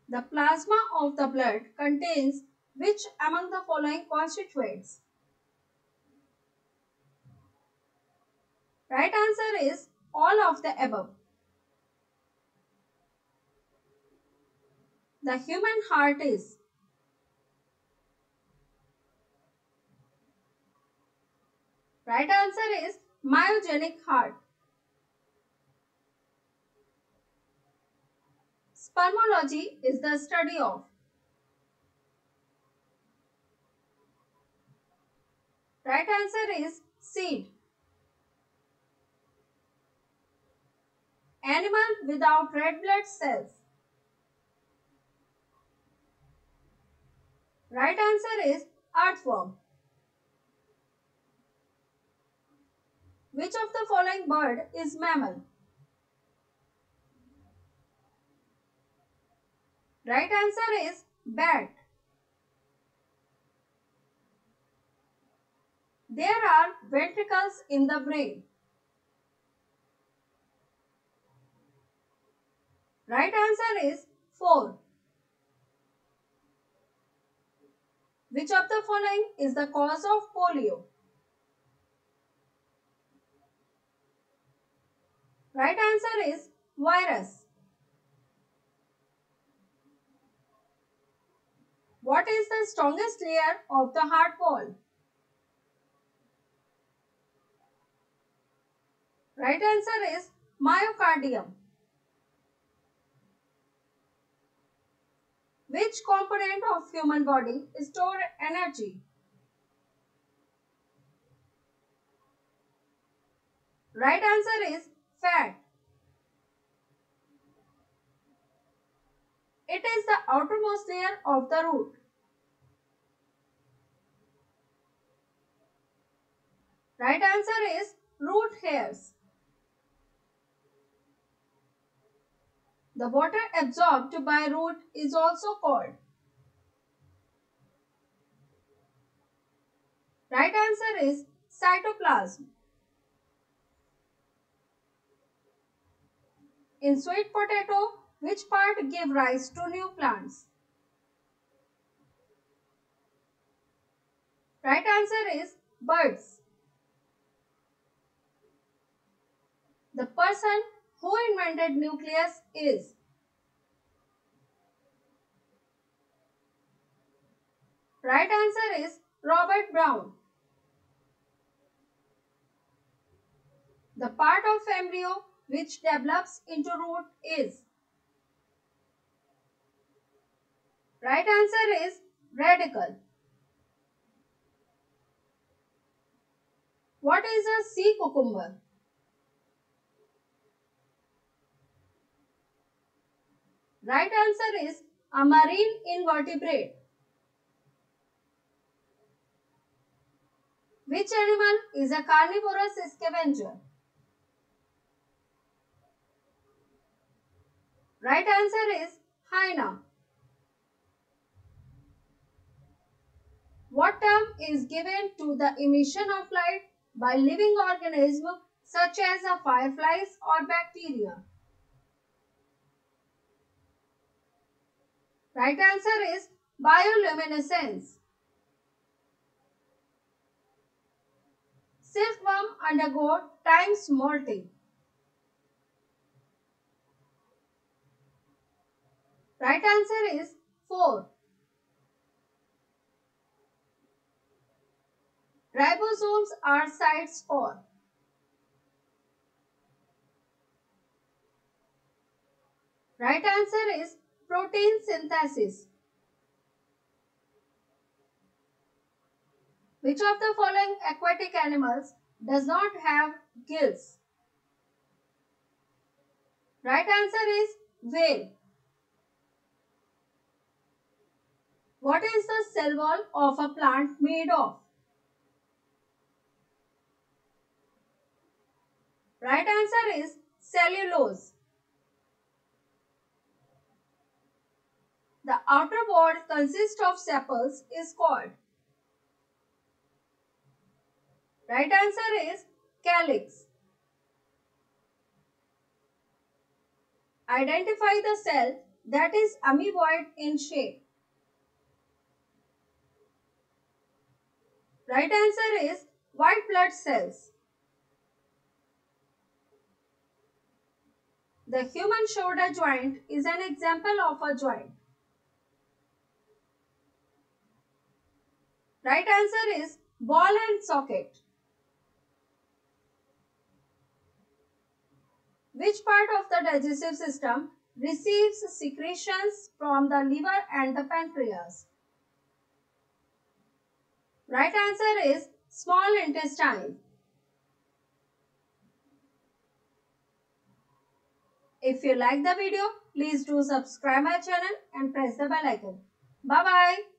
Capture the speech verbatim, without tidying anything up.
The plasma of the blood contains which among the following constituents? Right answer is all of the above. The human heart is. Right answer is myogenic heart. Spermology is the study of. Right answer is seed. Animal without red blood cells. Right answer is earthworm. Which of the following bird is mammal? Right answer is bat. There are ventricles in the brain. Right answer is four. Which of the following is the cause of polio? Right answer is virus. What is the strongest layer of the heart wall? Right answer is myocardium. Which component of human body stores energy? Right answer is fat. It is the outermost layer of the root. Right answer is root hairs. The water absorbed by root is also called. Right answer is cytoplasm. In sweet potato, which part give rise to new plants? Right answer is buds. The person who invented nucleus is. Right answer is Robert Brown. The part of embryo which develops into root is. Right answer is radicle. What is a sea cucumber? Right answer is a marine invertebrate. Which animal is a carnivorous scavenger? Right answer is hyena. What term is given to the emission of light by living organisms such as a fireflies or bacteria? Right answer is bioluminescence. Silkworm undergo time molting. Right answer is four. Ribosomes are sites for. Right answer is protein synthesis. Which of the following aquatic animals does not have gills? Right answer is whale. What is the cell wall of a plant made of? Right answer is cellulose. The outer wall consists of sepals is called. Right answer is calyx. Identify the cell that is amoeboid in shape. Right answer is white blood cells. The human shoulder joint is an example of a joint. Right answer is ball and socket. Which part of the digestive system receives secretions from the liver and the pancreas? Right answer is small intestine. If you like the video, please do subscribe my channel and press the bell icon. Bye bye.